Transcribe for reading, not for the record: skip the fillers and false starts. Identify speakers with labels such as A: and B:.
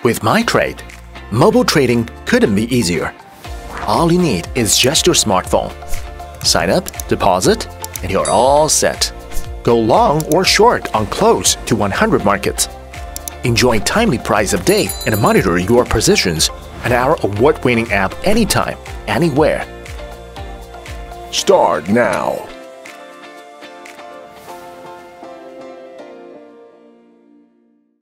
A: With Mitrade, mobile trading couldn't be easier. All you need is just your smartphone. Sign up, deposit, and you're all set. Go long or short on close to 100 markets. Enjoy timely price update and monitor your positions on our award-winning app anytime, anywhere.
B: Start now.